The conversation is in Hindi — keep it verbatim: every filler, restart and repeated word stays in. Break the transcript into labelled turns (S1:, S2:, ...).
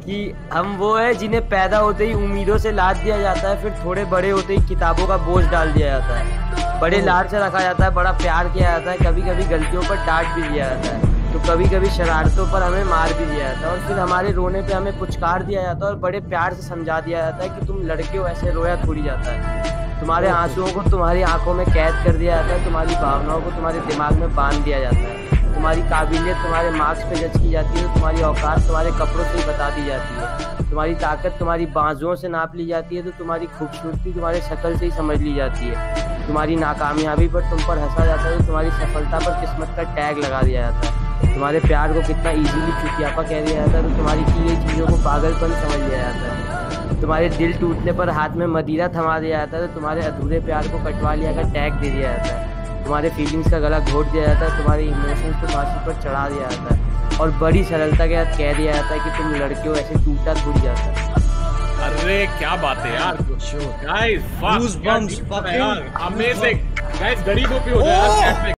S1: कि हम वो है जिन्हें पैदा होते ही उम्मीदों से लाद दिया जाता है, फिर थोड़े बड़े होते ही किताबों का बोझ डाल दिया जाता है। बड़े लाड से रखा जाता है, बड़ा प्यार किया जाता है, कभी कभी गलतियों पर डांट भी दिया जाता है, तो कभी कभी शरारतों पर हमें मार भी दिया जाता है, और फिर हमारे रोने पे हमें पुचकार दिया जाता है और बड़े प्यार से समझा दिया जाता है कि तुम लड़के हो, ऐसे रोया थोड़ी जाता है। तुम्हारे आंसुओं को तुम्हारी आंखों में कैद कर दिया जाता है, तुम्हारी भावनाओं को तुम्हारे दिमाग में बांध दिया जाता है, तुम्हारी काबिलियत तुम्हारे मार्क्स पे जज की जाती है, तुम्हारी औकात तुम्हारे कपड़ों से ही बता दी जाती है, तुम्हारी ताकत तुम्हारी बाजुओं से नाप ली जाती है, तो तुम्हारी खूबसूरती तुम्हारे शक्ल से ही समझ ली जाती है, तुम्हारी नाकामयाबी पर तुम पर हंसा जाता है, तो तुम्हारी सफलता पर किस्मत का टैग लगा दिया जाता है, तुम्हारे प्यार को कितना इजीली चुतियापा कह दिया जाता है, तो तुम्हारी की गई चीज़ों को पागलपन समझ लिया जाता है, तुम्हारे दिल टूटने पर हाथ में मदिरा थमा दिया जाता है, तो तुम्हारे अधूरे प्यार को कटवा लिया का टैग दे दिया जाता है, तुम्हारे फीलिंग्स का गला घोट दिया जाता है, तुम्हारे इमोशंस को फांसी पर चढ़ा दिया जाता है, और बड़ी सरलता के साथ कह दिया जाता है कि तुम लड़के हो, ऐसे टूटा टूट जाता है।
S2: अरे क्या बात है यार guys,
S3: Goosebumps, fucking
S2: amazing guys, गरीबों पे हो जाए यार।